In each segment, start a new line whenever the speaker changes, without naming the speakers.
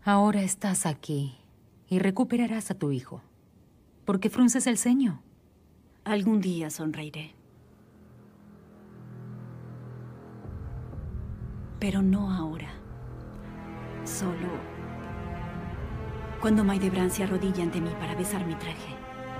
Ahora estás aquí y recuperarás a tu hijo. ¿Por qué frunces el ceño?
Algún día sonreiré. Pero no ahora. Solo cuando Maidebran se arrodilla ante mí para besar mi traje.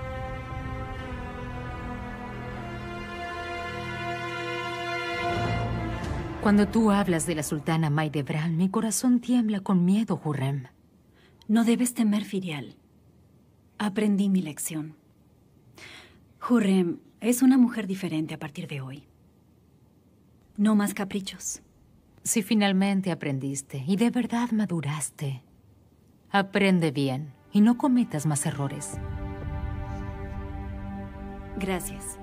Cuando tú hablas de la sultana Maidebran, mi corazón tiembla con miedo, Hurrem.
No debes temer, Firial. Aprendí mi lección. Hurrem es una mujer diferente a partir de hoy. No más caprichos.
Si finalmente aprendiste y de verdad maduraste, aprende bien y no cometas más errores.
Gracias.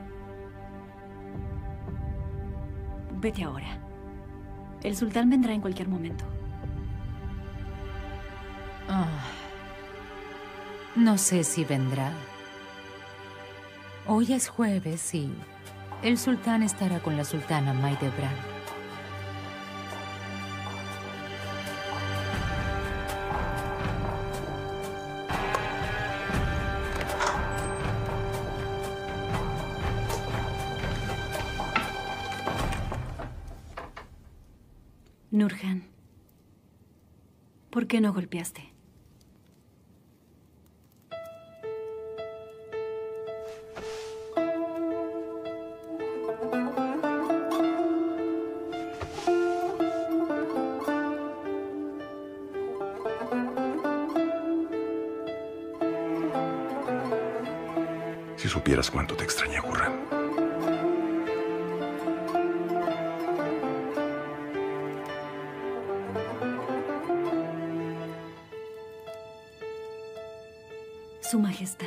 Vete ahora. El sultán vendrá en cualquier momento.
No sé si vendrá. Hoy es jueves y el sultán estará con la sultana Maidebran.
Nurhan, ¿por qué no golpeaste?
Si supieras cuánto te extrañé, Hurrem.
Su Majestad.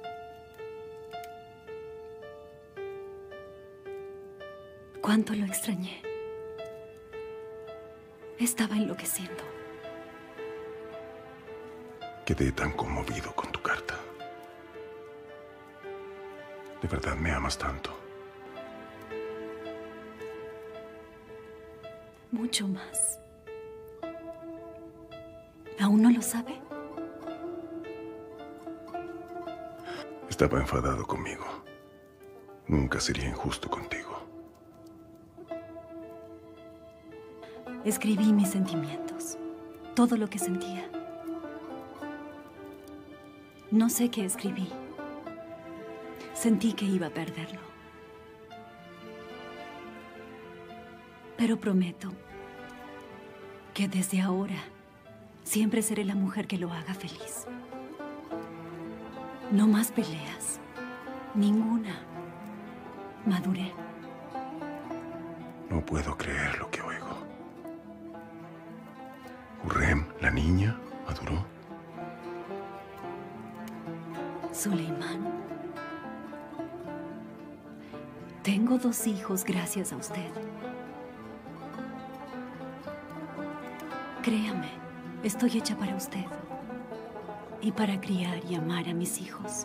Cuánto lo extrañé. Estaba enloqueciendo.
Quedé tan conmovido con tu carta. ¿De verdad me amas tanto?
Mucho más. ¿Aún no lo sabe?
Estaba enfadado conmigo. Nunca sería injusto contigo.
Escribí mis sentimientos. Todo lo que sentía. No sé qué escribí. Sentí que iba a perderlo. Pero prometo que desde ahora siempre seré la mujer que lo haga feliz. No más peleas. Ninguna. Maduré.
No puedo creer lo que oigo. Hurrem, la niña, maduró.
Suleimán. Tengo 2 hijos gracias a usted. Créame, estoy hecha para usted. Y para criar y amar a mis hijos.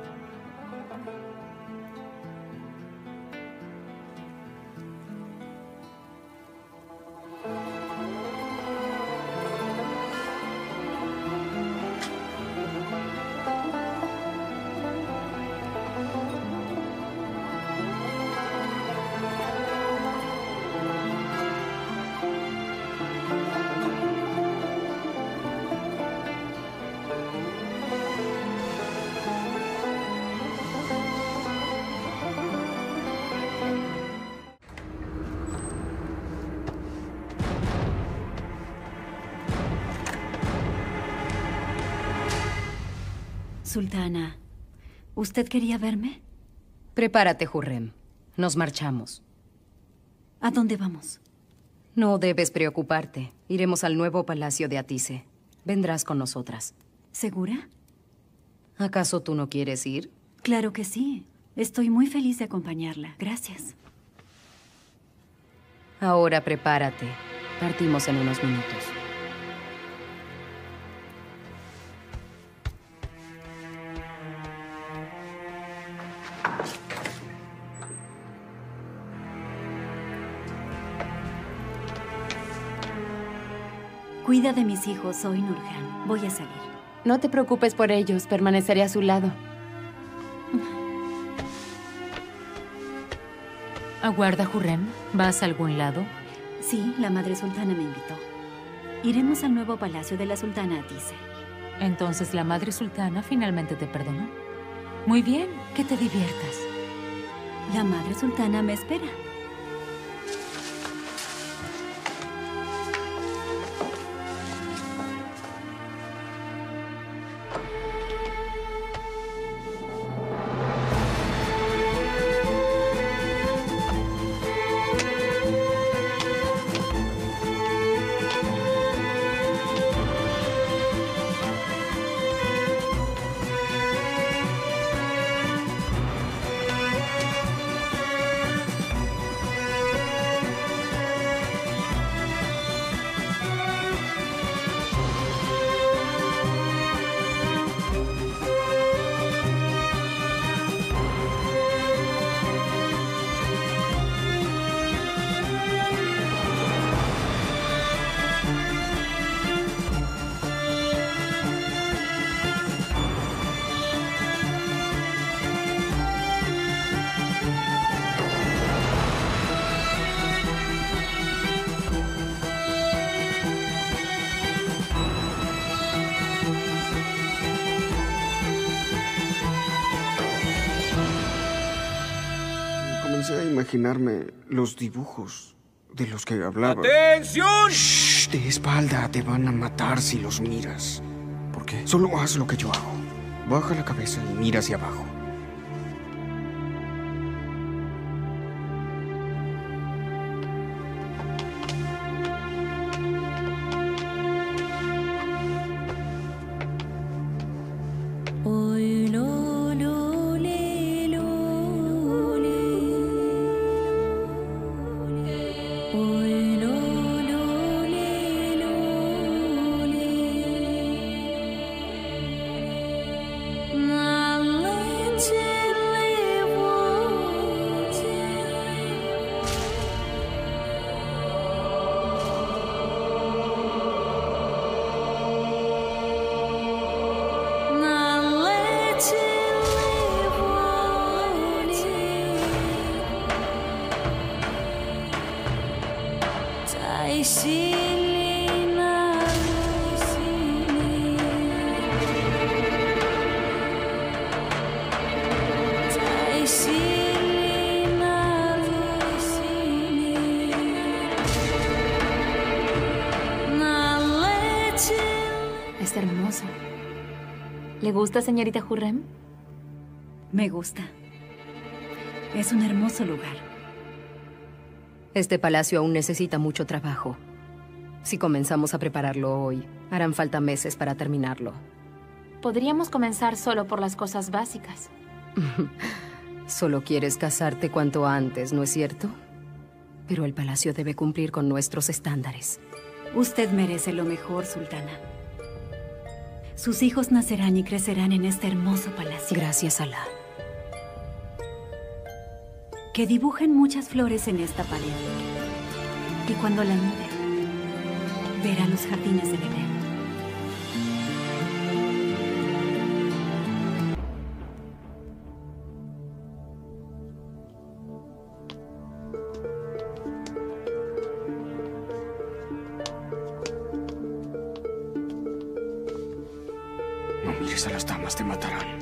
Sultana, ¿usted quería verme?
Prepárate, Hurrem. Nos marchamos.
¿A dónde vamos?
No debes preocuparte. Iremos al nuevo palacio de Atise. Vendrás con nosotras.
¿Segura?
¿Acaso tú no quieres ir?
Claro que sí. Estoy muy feliz de acompañarla. Gracias.
Ahora prepárate. Partimos en unos minutos.
Cuida de mis hijos, soy Nurhan. Voy a salir.
No te preocupes por ellos, permaneceré a su lado.
Aguarda, Hurrem. ¿Vas a algún lado?
Sí, la madre sultana me invitó. Iremos al nuevo palacio de la sultana Atise.
Entonces la madre sultana finalmente te perdonó. Muy bien, que te diviertas.
La madre sultana me espera.
Comencé a imaginarme los dibujos de los que hablaba.
¡Atención!
Shh, de espalda, te van a matar si los miras.
¿Por qué?
Solo haz lo que yo hago. Baja la cabeza y mira hacia abajo.
Es hermoso. ¿Le gusta, señorita Hurrem?
Me gusta. Es un hermoso lugar.
Este palacio aún necesita mucho trabajo. Si comenzamos a prepararlo hoy, harán falta meses para terminarlo.
Podríamos comenzar solo por las cosas básicas.
Solo quieres casarte cuanto antes, ¿no es cierto? Pero el palacio debe cumplir con nuestros estándares.
Usted merece lo mejor, sultana. Sus hijos nacerán y crecerán en este hermoso palacio.
Gracias, Alá.
Que dibujen muchas flores en esta pared. Y cuando la mire, verá los jardines del Edén.
No mires a las damas, te matarán.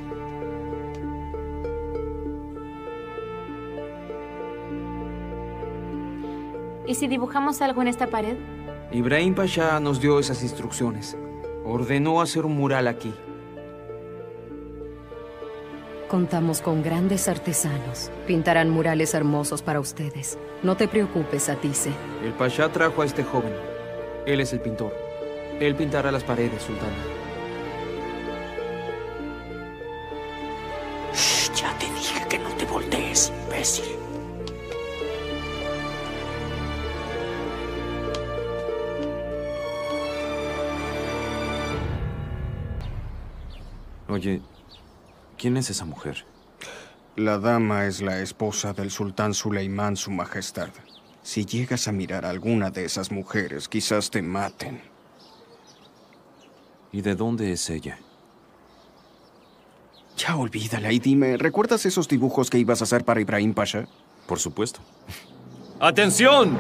¿Y si dibujamos algo en esta pared?
Ibrahim Pasha nos dio esas instrucciones. Ordenó hacer un mural aquí.
Contamos con grandes artesanos. Pintarán murales hermosos para ustedes. No te preocupes, Atise.
El Pasha trajo a este joven. Él es el pintor. Él pintará las paredes, sultana.
Shh, ya te dije que no te voltees, imbécil.
Oye, ¿quién es esa mujer?
La dama es la esposa del sultán Suleimán, su majestad. Si llegas a mirar a alguna de esas mujeres, quizás te maten.
¿Y de dónde es ella?
Ya olvídala y dime, ¿recuerdas esos dibujos que ibas a hacer para Ibrahim Pasha?
Por supuesto. ¡Atención!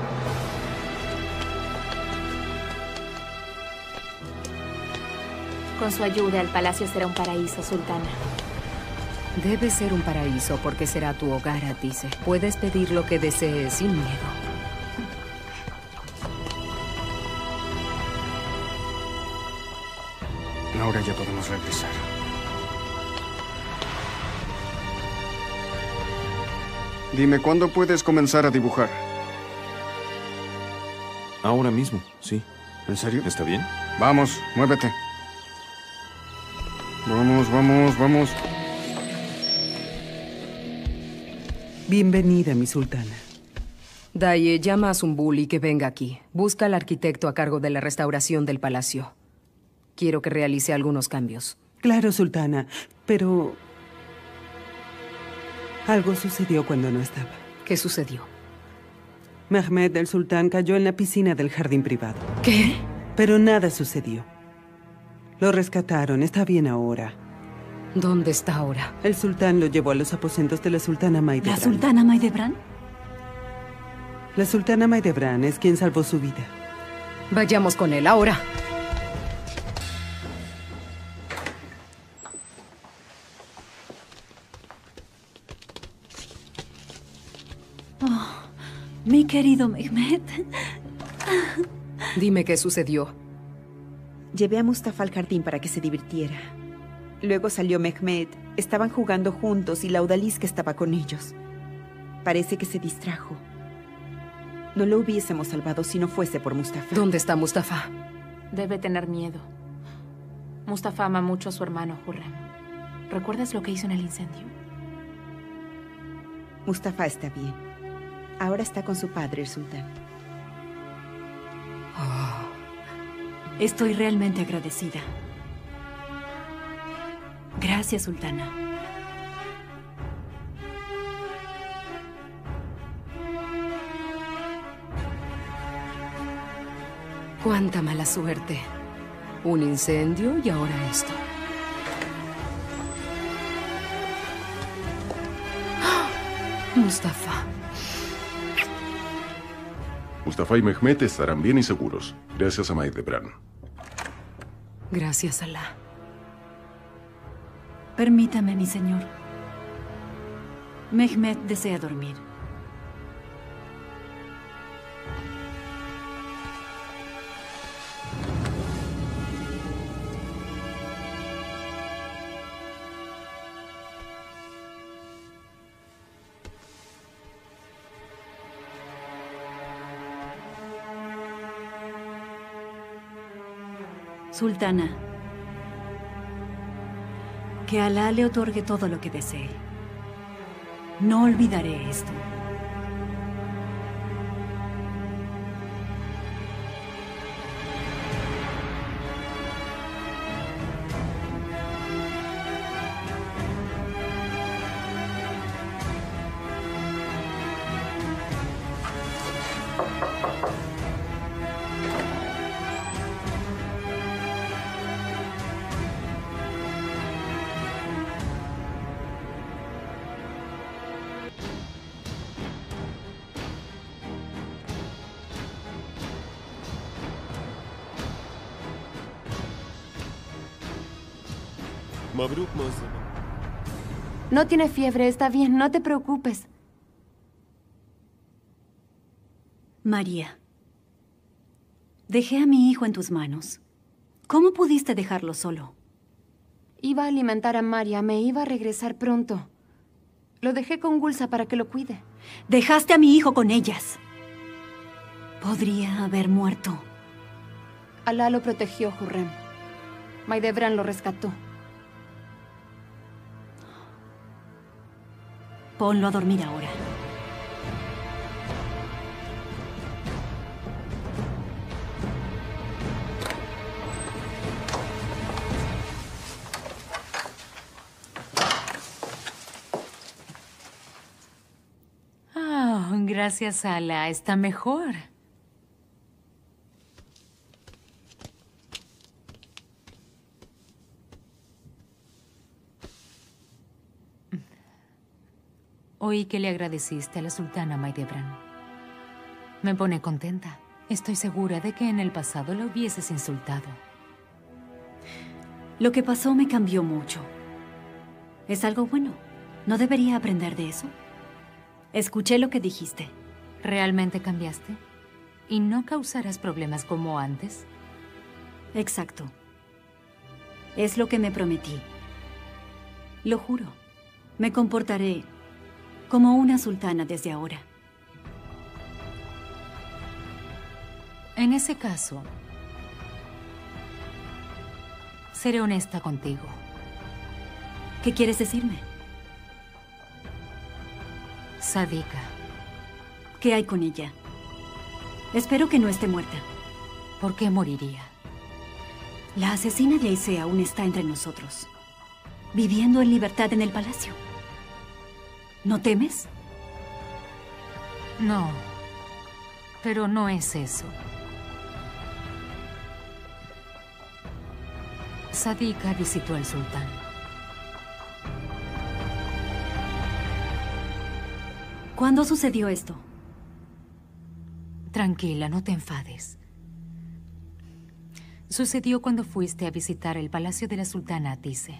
Con su ayuda, el palacio será un paraíso, sultana.
Debe ser un paraíso porque será tu hogar, dice. Puedes pedir lo que desees sin miedo.
Ahora ya podemos regresar. Dime, ¿cuándo puedes comenzar a dibujar?
Ahora mismo, sí.
¿En serio?
¿Está bien?
Vamos, muévete. Vamos, vamos, vamos.
Bienvenida, mi sultana.
Daye, llama a Zumbul y que venga aquí. Busca al arquitecto a cargo de la restauración del palacio. Quiero que realice algunos cambios.
Claro, sultana, pero... algo sucedió cuando no estaba.
¿Qué sucedió?
Mehmed, el sultán, cayó en la piscina del jardín privado.
¿Qué?
Pero nada sucedió. Lo rescataron, está bien ahora.
¿Dónde está ahora?
El sultán lo llevó a los aposentos de la sultana Maidebran.
¿La sultana Maidebran?
La sultana Maidebran es quien salvó su vida.
Vayamos con él ahora.
Mi querido Mehmed.
Dime qué sucedió.
Llevé a Mustafa al jardín para que se divirtiera. Luego salió Mehmed. Estaban jugando juntos y la odalisca estaba con ellos. Parece que se distrajo. No lo hubiésemos salvado si no fuese por Mustafa.
¿Dónde está Mustafa?
Debe tener miedo. Mustafa ama mucho a su hermano, Hurrem. ¿Recuerdas lo que hizo en el incendio?
Mustafa está bien. Ahora está con su padre, el sultán.
Estoy realmente agradecida. Gracias, sultana.
Cuánta mala suerte. Un incendio y ahora esto. ¡Ah! Mustafa.
Mustafa y Mehmet estarán bien y seguros, gracias a Maidebran.
Gracias, Alá.
Permítame, mi señor. Mehmed desea dormir. Sultana, que Alá le otorgue todo lo que desee. No olvidaré esto.
No tiene fiebre, está bien, no te preocupes.
María, dejé a mi hijo en tus manos. ¿Cómo pudiste dejarlo solo?
Iba a alimentar a María, me iba a regresar pronto. Lo dejé con Gulsa para que lo cuide.
Dejaste a mi hijo con ellas. Podría haber muerto.
Alá lo protegió, Hurrem. Maidebran lo rescató.
Ponlo a dormir ahora.
Gracias, Alá. Está mejor. Oí que le agradeciste a la sultana Maidebran. Me pone contenta. Estoy segura de que en el pasado la hubieses insultado.
Lo que pasó me cambió mucho. Es algo bueno. ¿No debería aprender de eso? Escuché lo que dijiste.
¿Realmente cambiaste? ¿Y no causarás problemas como antes?
Exacto. Es lo que me prometí. Lo juro. Me comportaré como una sultana desde ahora.
En ese caso, seré honesta contigo.
¿Qué quieres decirme?
Sadika.
¿Qué hay con ella? Espero que no esté muerta.
¿Por qué moriría?
La asesina de Aisea aún está entre nosotros, viviendo en libertad en el palacio. ¿No temes?
No, pero no es eso. Sadika visitó al sultán.
¿Cuándo sucedió esto?
Tranquila, no te enfades. Sucedió cuando fuiste a visitar el palacio de la sultana Atise.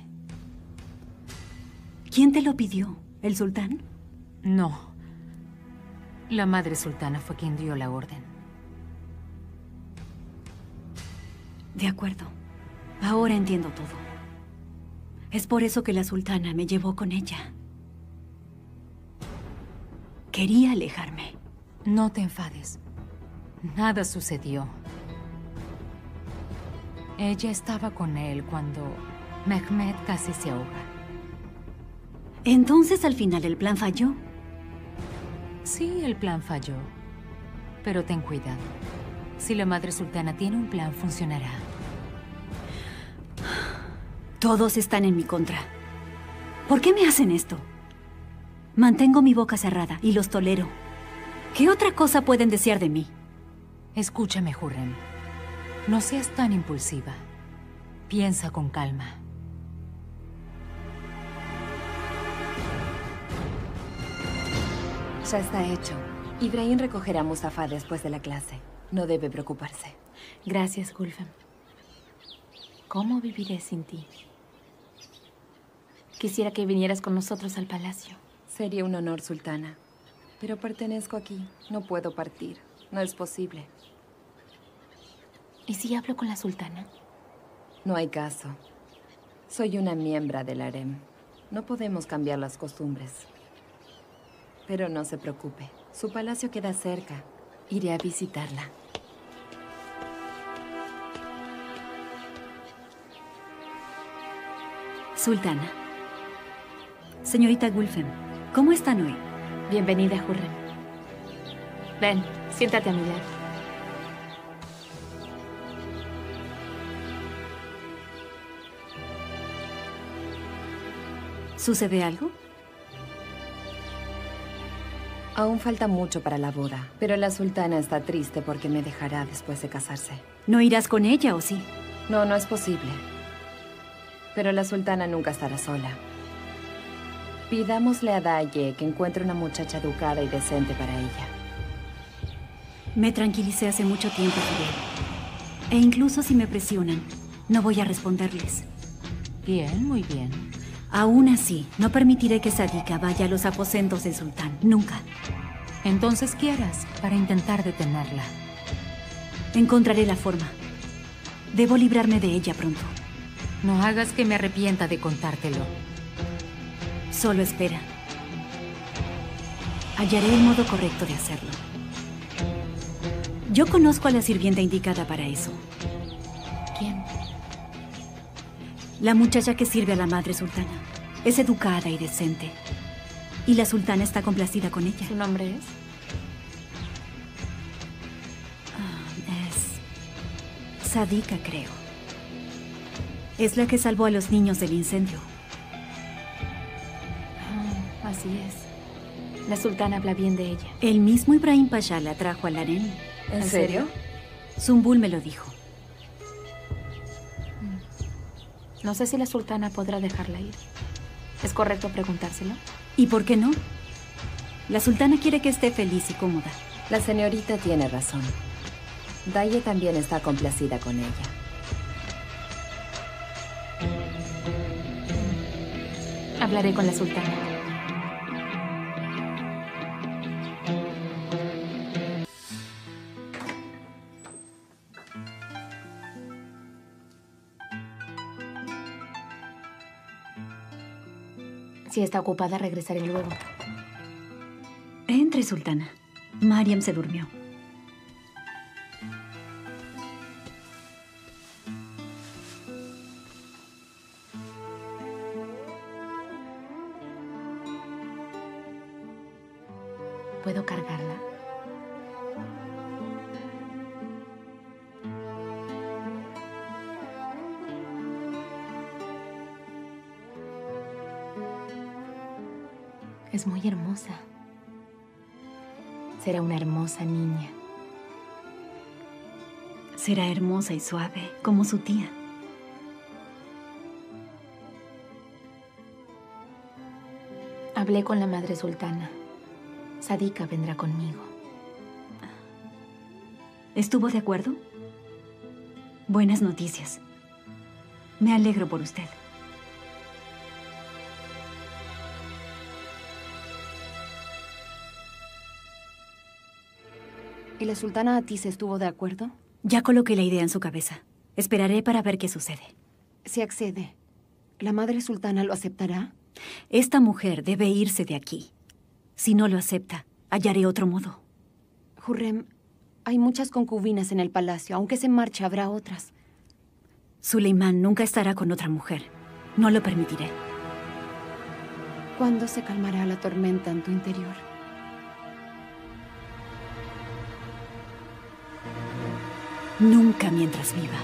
¿Quién te lo pidió? ¿El sultán?
No. La madre sultana fue quien dio la orden.
De acuerdo. Ahora entiendo todo. Es por eso que la sultana me llevó con ella. Quería alejarme.
No te enfades. Nada sucedió. Ella estaba con él cuando Mehmed casi se ahoga.
Entonces, al final, ¿el plan falló?
Sí, el plan falló. Pero ten cuidado. Si la madre sultana tiene un plan, funcionará.
Todos están en mi contra. ¿Por qué me hacen esto? Mantengo mi boca cerrada y los tolero. ¿Qué otra cosa pueden desear de mí?
Escúchame, Hurrem. No seas tan impulsiva. Piensa con calma.
Ya está hecho. Ibrahim recogerá a Mustafa después de la clase. No debe preocuparse.
Gracias, Gulfem. ¿Cómo viviré sin ti? Quisiera que vinieras con nosotros al palacio.
Sería un honor, sultana. Pero pertenezco aquí. No puedo partir. No es posible.
¿Y si hablo con la sultana?
No hay caso. Soy una miembro del harem. No podemos cambiar las costumbres. Pero no se preocupe. Su palacio queda cerca. Iré a visitarla.
Sultana. Señorita Gulfem, ¿cómo están hoy?
Bienvenida, Hurrem. Ven, siéntate a mi lado.
¿Sucede algo?
Aún falta mucho para la boda, pero la sultana está triste porque me dejará después de casarse.
¿No irás con ella o sí?
No, no es posible. Pero la sultana nunca estará sola. Pidámosle a Daye que encuentre una muchacha educada y decente para ella.
Me tranquilicé hace mucho tiempo, Fidel. E incluso si me presionan, no voy a responderles.
Bien, muy bien.
Aún así, no permitiré que Sadika vaya a los aposentos del sultán. Nunca.
Entonces, ¿qué harás para intentar detenerla?
Encontraré la forma. Debo librarme de ella pronto.
No hagas que me arrepienta de contártelo.
Solo espera. Hallaré el modo correcto de hacerlo. Yo conozco a la sirvienta indicada para eso.
¿Quién?
La muchacha que sirve a la madre sultana. Es educada y decente. Y la sultana está complacida con ella.
¿Su nombre es?
Es Sadika, creo. Es la que salvó a los niños del incendio.
Así es. La sultana habla bien de ella.
El mismo Ibrahim Pasha la trajo al harem.
¿En serio?
Zumbul me lo dijo.
No sé si la sultana podrá dejarla ir. ¿Es correcto preguntárselo?
¿Y por qué no? La sultana quiere que esté feliz y cómoda.
La señorita tiene razón. Daye también está complacida con ella.
Hablaré con la sultana. Si está ocupada, regresaré luego.
Entre, sultana. Mariam se durmió.
¿Puedo cargarla? Es muy hermosa. Será una hermosa niña.
Será hermosa y suave, como su tía.
Hablé con la madre sultana. Sadika vendrá conmigo.
¿Estuvo de acuerdo? Buenas noticias. Me alegro por usted.
¿Y la sultana Atis estuvo de acuerdo?
Ya coloqué la idea en su cabeza. Esperaré para ver qué sucede.
Si accede, ¿la madre sultana lo aceptará?
Esta mujer debe irse de aquí. Si no lo acepta, hallaré otro modo.
Hurrem, hay muchas concubinas en el palacio. Aunque se marche, habrá otras.
Suleimán nunca estará con otra mujer. No lo permitiré.
¿Cuándo se calmará la tormenta en tu interior?
Nunca mientras viva.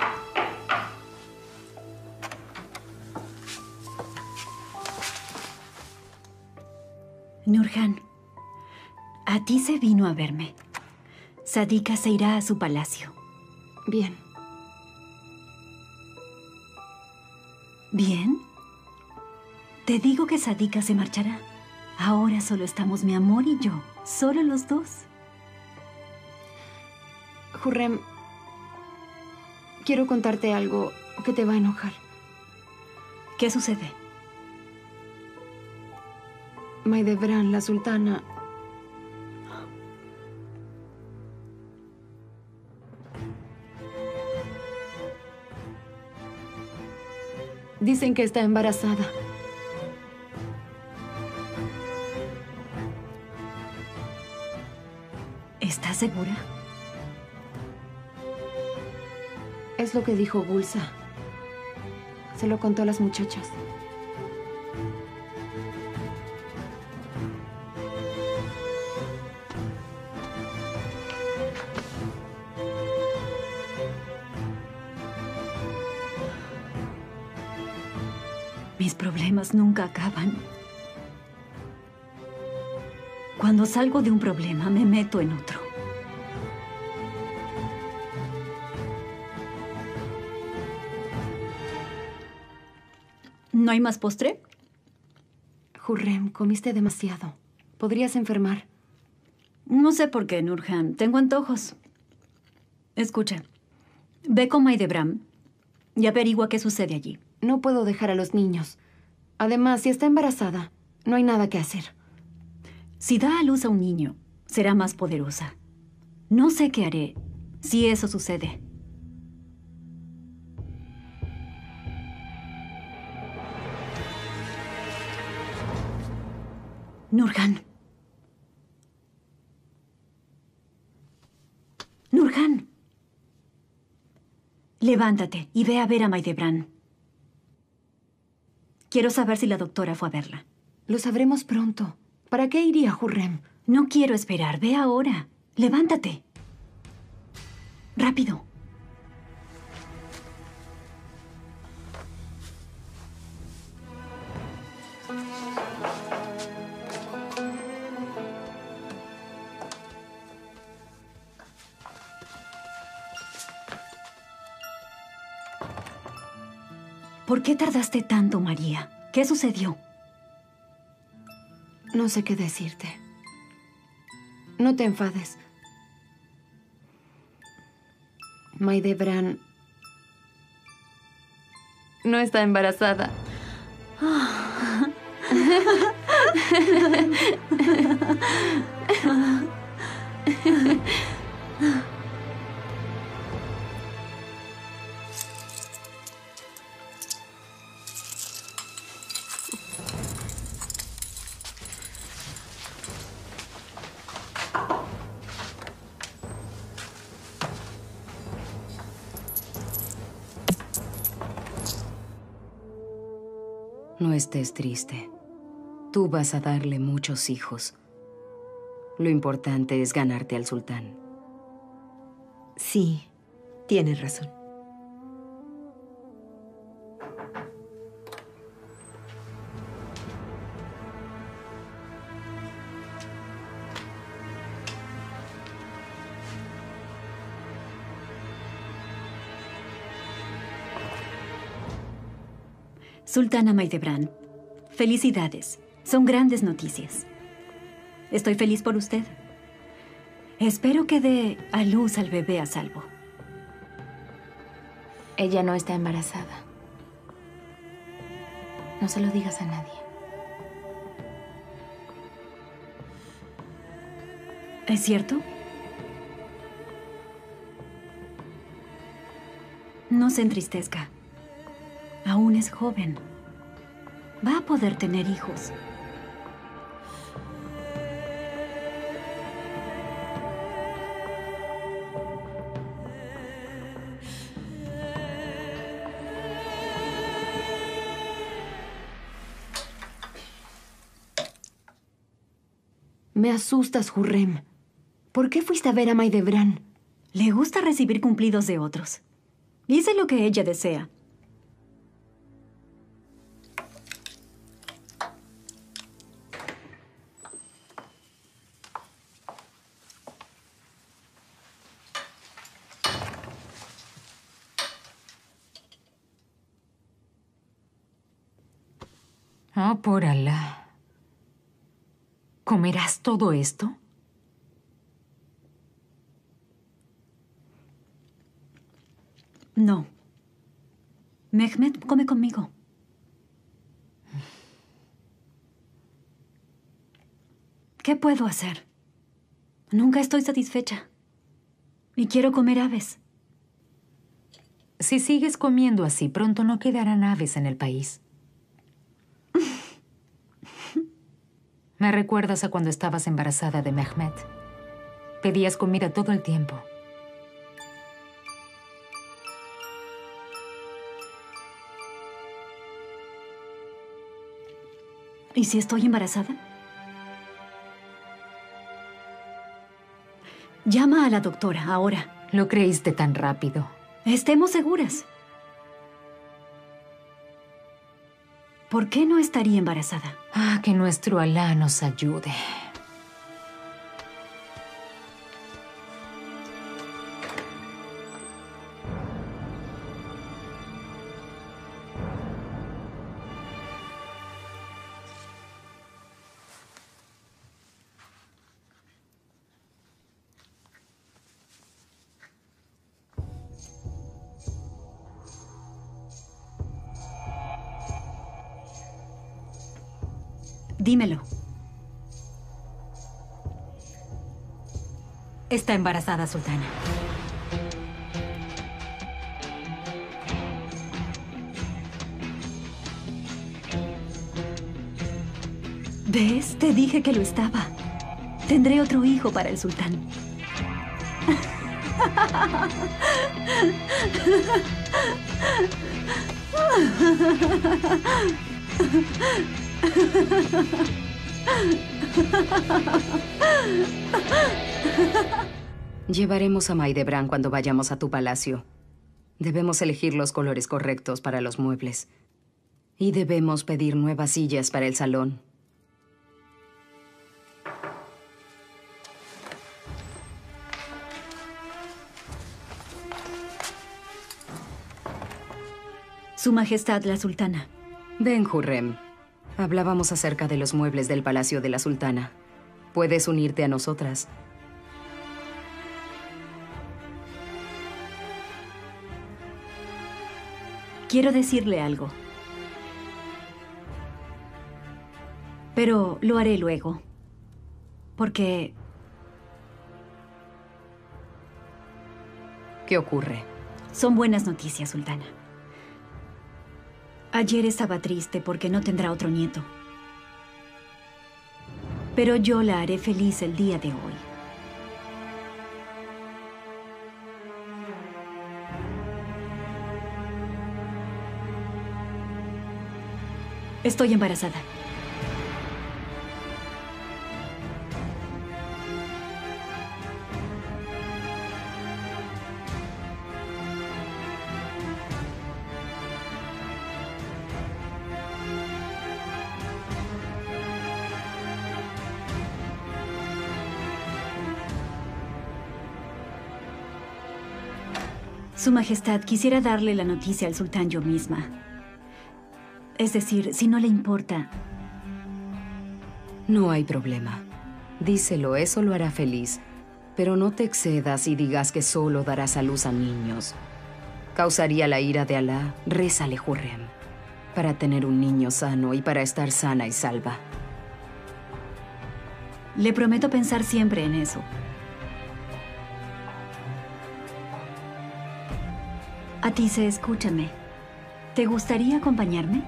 Nurhan, a ti se vino a verme. Sadika se irá a su palacio.
Bien.
¿Bien? Te digo que Sadika se marchará. Ahora solo estamos mi amor y yo. Solo los dos.
Hurrem, quiero contarte algo que te va a enojar.
¿Qué sucede?
Maidebran, la sultana, dicen que está embarazada.
¿Estás segura?
Es lo que dijo Gulsa. Se lo contó a las muchachas.
Mis problemas nunca acaban. Cuando salgo de un problema, me meto en otro. ¿No hay más postre?
Hurrem, comiste demasiado. Podrías enfermar.
No sé por qué, Nurhan. Tengo antojos. Escucha. Ve con Maidebran y averigua qué sucede allí.
No puedo dejar a los niños. Además, si está embarazada, no hay nada que hacer.
Si da a luz a un niño, será más poderosa. No sé qué haré si eso sucede. Nurhan. Nurhan. Levántate y ve a ver a Maidebran. Quiero saber si la doctora fue a verla.
Lo sabremos pronto. ¿Para qué iría, Hurrem?
No quiero esperar. Ve ahora. Levántate. Rápido. ¿Por qué tardaste tanto, María? ¿Qué sucedió?
No sé qué decirte.
No te enfades. Maidebran no está embarazada.
No estés triste. Tú vas a darle muchos hijos. Lo importante es ganarte al sultán.
Sí, tienes razón.
Sultana Maidebran, felicidades. Son grandes noticias. Estoy feliz por usted. Espero que dé a luz al bebé a salvo.
Ella no está embarazada. No se lo digas a nadie.
¿Es cierto? No se entristezca. Aún es joven. Va a poder tener hijos.
Me asustas, Hurrem. ¿Por qué fuiste a ver a Maidebran?
Le gusta recibir cumplidos de otros. Hice lo que ella desea.
Oh, por Alá. ¿Comerás todo esto?
No. Mehmet come conmigo. ¿Qué puedo hacer? Nunca estoy satisfecha. Y quiero comer aves.
Si sigues comiendo así, pronto no quedarán aves en el país. Me recuerdas a cuando estabas embarazada de Mehmet. Pedías comida todo el tiempo.
¿Y si estoy embarazada? Llama a la doctora ahora.
Lo creíste tan rápido.
Estemos seguras. ¿Por qué no estaría embarazada?
Ah, que nuestro Alá nos ayude.
Dímelo.
Está embarazada, sultana.
¿Ves? Te dije que lo estaba. Tendré otro hijo para el sultán.
Llevaremos a Maidebran cuando vayamos a tu palacio. Debemos elegir los colores correctos para los muebles. Y debemos pedir nuevas sillas para el salón.
Su Majestad la Sultana.
Ven, Hurrem. Hablábamos acerca de los muebles del palacio de la sultana. Puedes unirte a nosotras.
Quiero decirle algo. Pero lo haré luego. Porque...
¿Qué ocurre?
Son buenas noticias, Sultana. Ayer estaba triste porque no tendrá otro nieto. Pero yo la haré feliz el día de hoy. Estoy embarazada. Su Majestad, quisiera darle la noticia al sultán yo misma. Es decir, si no le importa.
No hay problema. Díselo, eso lo hará feliz. Pero no te excedas y digas que solo darás a luz a niños. Causaría la ira de Alá. Rézale, Hurrem, para tener un niño sano y para estar sana y salva.
Le prometo pensar siempre en eso. Atise, escúchame. ¿Te gustaría acompañarme?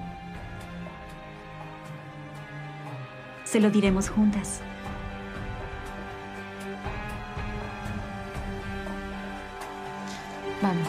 Se lo diremos juntas.
Vamos.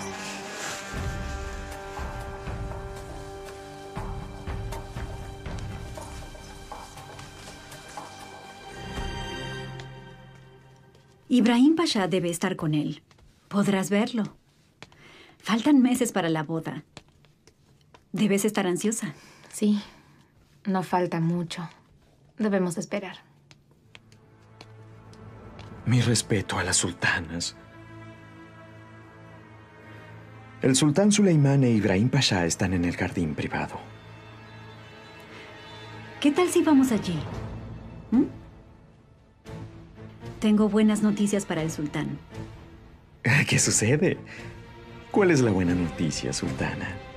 Ibrahim Pasha debe estar con él. Podrás verlo. Faltan meses para la boda. Debes estar ansiosa.
Sí, no falta mucho. Debemos esperar.
Mi respeto a las sultanas. El sultán Suleimán e Ibrahim Pasha están en el jardín privado.
¿Qué tal si vamos allí? Tengo buenas noticias para el sultán.
¿Qué sucede? ¿Cuál es la buena noticia, sultana?